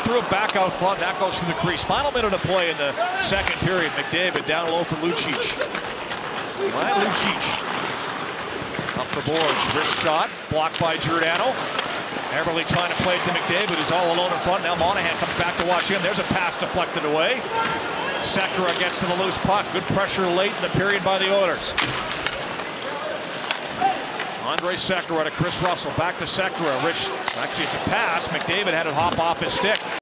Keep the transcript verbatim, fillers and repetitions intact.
through it, back out front. That goes through the crease. Final minute of play in the second period. McDavid down low for Lucic. Ryan Lucic. Up the boards. Wrist shot. Blocked by Giordano. Everly trying to play it to McDavid, who's all alone in front. Now Monahan comes back to watch him. There's a pass deflected away. Sekera gets to the loose puck. Good pressure late in the period by the Oilers. Andre Sekera to Chris Russell. Back to Sekera. Rich, actually, it's a pass. McDavid had it hop off his stick.